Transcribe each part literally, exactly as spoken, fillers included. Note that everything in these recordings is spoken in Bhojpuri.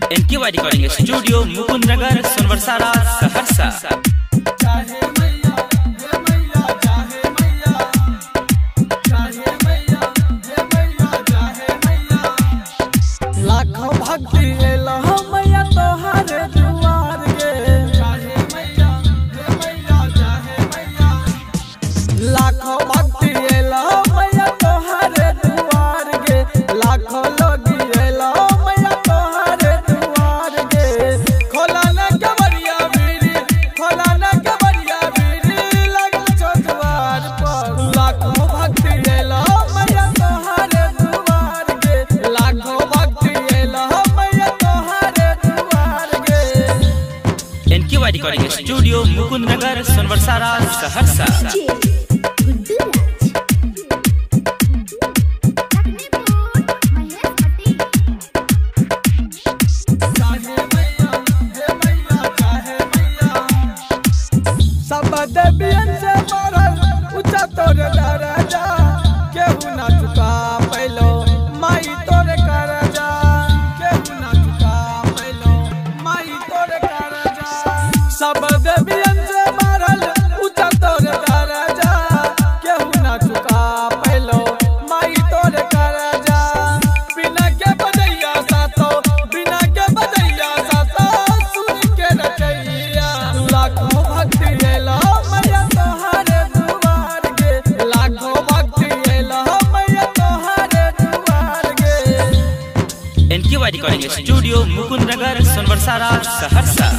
इनकी रिकॉर्डिंग स्टूडियो मुकुंद नगर सोनवर्षा सहरसा। लाखों भक्ति एलो मैया तोहर दुआर गे, लाखों भक्ति एलो मैया तोहर दुआर गे, लाखों लोग एलो मैया तोहर दुआर गे। खोला न कबरिया बीरी, खोला न कबरिया बीरी लग छो द्वार पर। लाखों भक्ति एलो मैया तोहर दुआर गे, लाखों इनकी रिकॉर्डिंग स्टूडियो मुकुंद नगर सोनवर्षा सहरसा। सब देवियन से बढ़ल ऊंचा तोर दरजा, केहू ना चुका पैलो माई तोर करजा, केहू ना चुका पैलो माई तोर करजा। सब देवियन से बढ़ल ऊंचा तोर दरजा, केहू ना चुका पैलो माई तोर करजा। बिना के बजैया सातो, बिना के बजैया सातो सुन के रचैया। लाखों भक्ति एलो मैया तोहर दुआर गे, लाखों भक्ति एलो मैया तोहर दुआर गे। इनकी रिकॉर्डिंग स्टूडियो मुकुंद नगर सोनवर्षा सहरसा।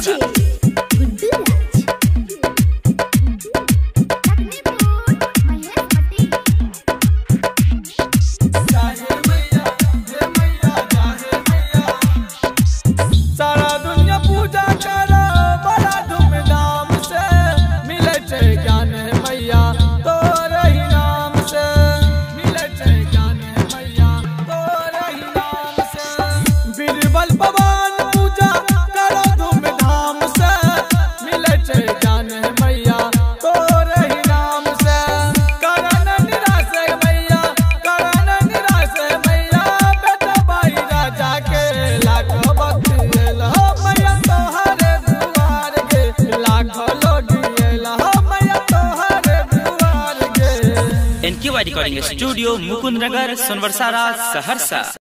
सारा दुनिया पूजा करो बड़ा धूमधाम से, मिले छे ज्ञान मैया तोर ही नाम से, मिले छे ज्ञान मैया तोर ही नाम से। बीरबल भगवान पूजा करो धूमधाम से, मिले छे ज्ञान मैया तोर ही नाम से। करन निराश मैया, करन निराश मैया, बेटा भाई राजा के। लाखों भक्ति एलो मैया तोहर दुआर गे, लाखों लोग एलो मैया तोहर दुआर गे। इनकी रिकॉर्डिंग स्टूडियो मुकुंद नगर सोनवर्षा सहरसा।